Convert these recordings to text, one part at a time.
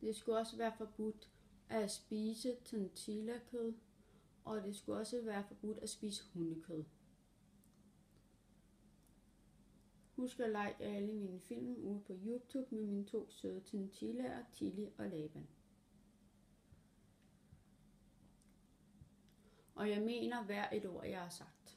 Det skulle også være forbudt at spise chinchilla-kød, og det skulle også være forbudt at spise hundekød. Husk at like alle mine film ude på YouTube med mine 2 søde chinchillaer, Tilly og Laban. Og jeg mener hver et ord, jeg har sagt.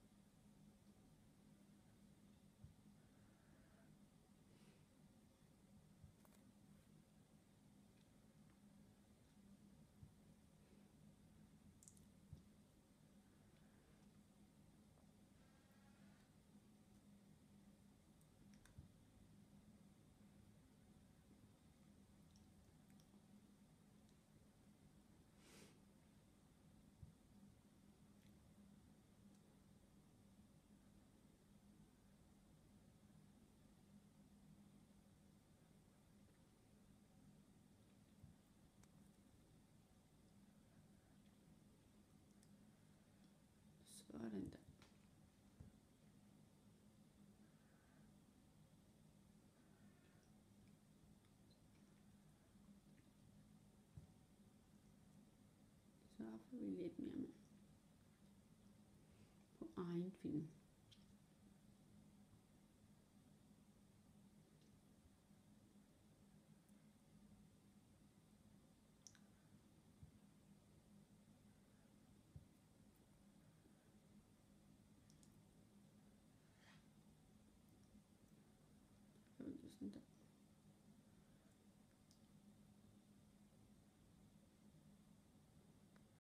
Sådan der. Så får vi lidt mere med på egen film. Så er det sådan der.